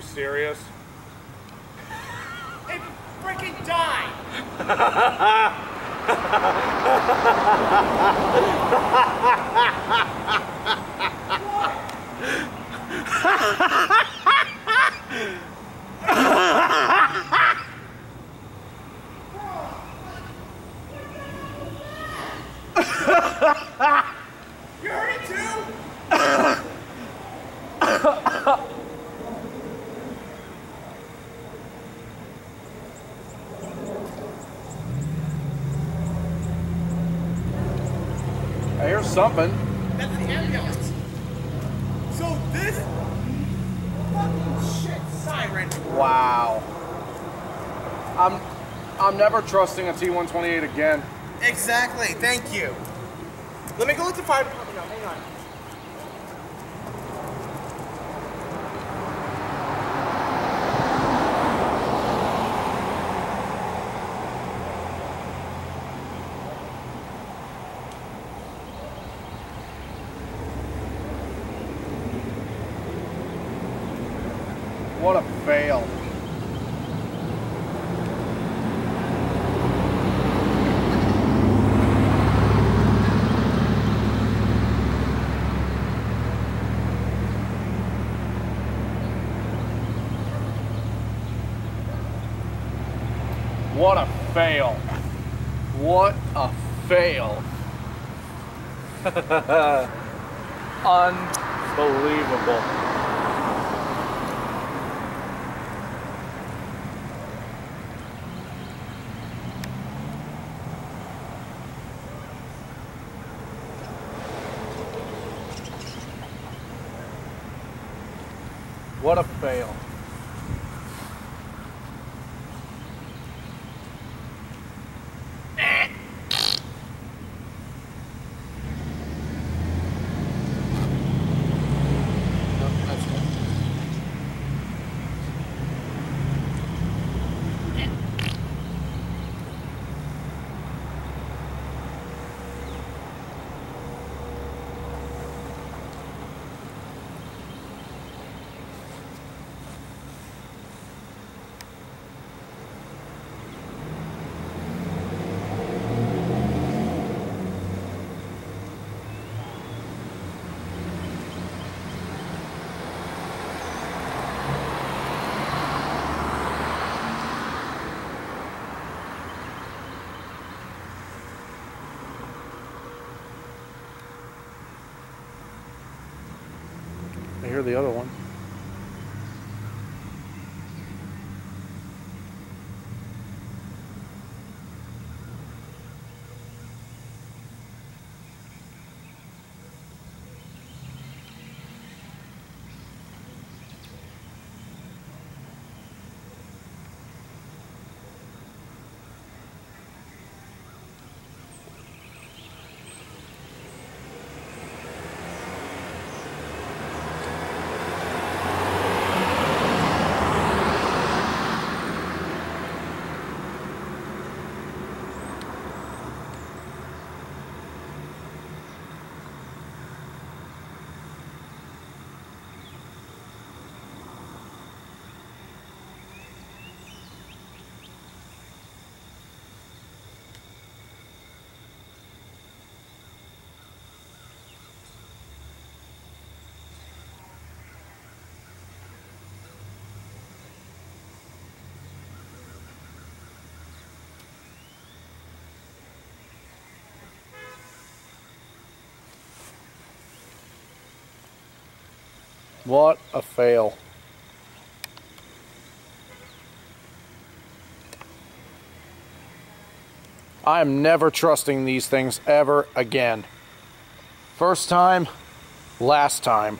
serious? It freaking died! You heard it too? I hear something. That's the ambulance. So this fucking shit siren. Wow. I'm never trusting a T-128 again. Exactly, thank you. Let me go with the fire department now, hang on. What a fail. What a fail. What a fail. Unbelievable. What a fail. I hear the other one. What a fail. I am never trusting these things ever again. First time, last time.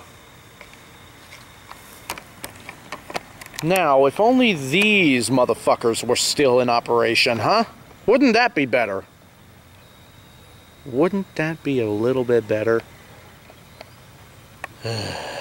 Now, if only these motherfuckers were still in operation, huh? Wouldn't that be better? Wouldn't that be a little bit better?